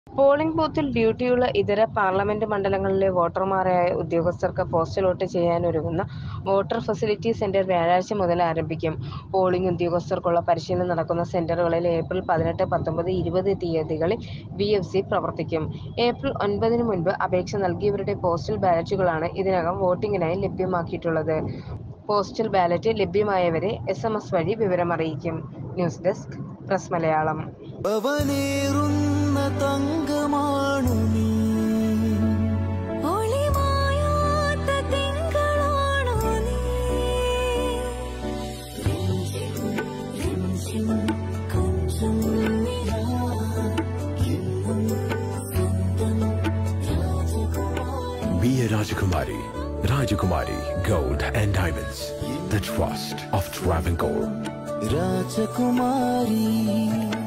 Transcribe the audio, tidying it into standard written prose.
Polling ബൂത്തിൽ ഡ്യൂട്ടിയുള്ള ഇതര parliament മണ്ഡലങ്ങളിലെ വോട്ടർമാരായ ഉദ്യോഗസ്ഥർക്ക് പോസ്റ്റൽ വോട്ട് ചെയ്യാനൊരുങ്ങുന്ന വോട്ടർ ഫെസിലിറ്റി സെന്റർ വ്യാഴാഴ്ച മുതൽ ആരംഭിക്കും. പോളിംഗ് ഉദ്യോഗസ്ഥർക്കുള്ള പരിശീലനം നടക്കുന്ന സെന്ററുകളിൽ ഏപ്രിൽ 18, 19, 20 തീയതികളിൽ VFC പ്രവർത്തിക്കും. ഏപ്രിൽ 9 മുൻപ് അപേക്ഷ നൽകിയവരുടെ പോസ്റ്റൽ ബാലറ്റുകളാണ് ഇതിനകം വോട്ടിംഗിനായി ലഭ്യമാക്കിയിട്ടുള്ളത്. പോസ്റ്റൽ ബാലറ്റ് ലഭ്യമായവരെ SMS വഴി വിവരമറിയിക്കും. News desk press Malayalam. തങ്കമാണു നീ, ഒളിമായാത്ത തിങ്കളാണു നീ, കൊഞ്ചം Be a Rajakumari. Rajakumari Gold and Diamonds. The trust of Travancore. Rajakumari.